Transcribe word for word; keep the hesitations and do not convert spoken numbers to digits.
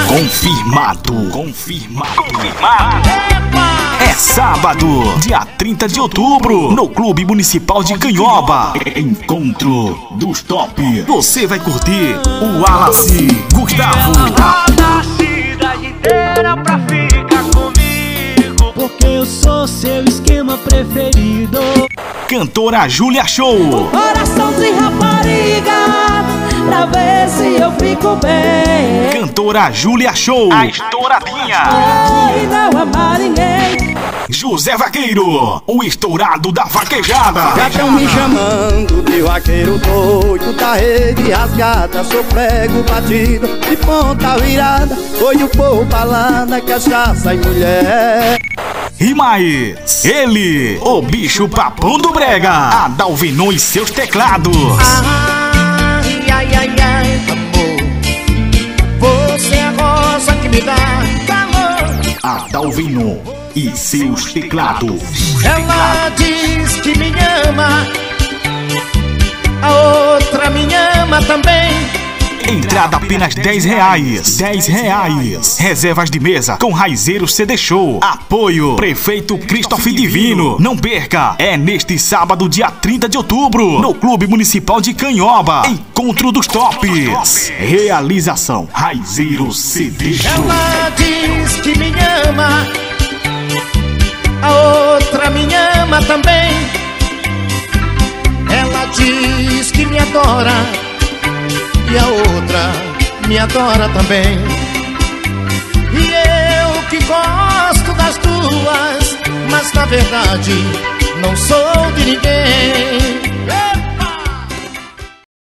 Confirmado. Confirmado. Confirmado. É sábado, dia trinta de outubro, no Clube Municipal de Canhoba. Encontro dos Top. Você vai curtir o Wallace, Gustavo. Roda a cidade inteira pra ficar comigo, porque eu sou seu esquema preferido. Cantora Júlia Show. Coração de rapariga, pra ver se eu fico bem. Cantora Júlia Show. A estouradinha. Ai, não amar ninguém. José Vaqueiro, o estourado da vaquejada. Já tão me chamando de vaqueiro doido, da rede rasgada, sou prego batido, de ponta virada, foi o povo balada, cachaça e mulher. E mais, ele, o bicho papão do brega, Adalvino e seus teclados. Ai, ai, ai, ai, amor, você é a rosa que me dá calor. Adalvino e seus teclados. Ela diz que me ama, a outra me ama também. Entrada apenas dez reais. dez reais. Reservas de mesa com Raizeiro C D Show. Apoio Prefeito Christophe Divino. Não perca, é neste sábado, dia trinta de outubro, no Clube Municipal de Canhoba. Encontro dos Tops. Realização Raizeiro C D Show. Ela diz que me ama, a outra me ama também. Ela diz que me adora e a outra me adora também. E eu que gosto das duas, mas na verdade não sou de ninguém.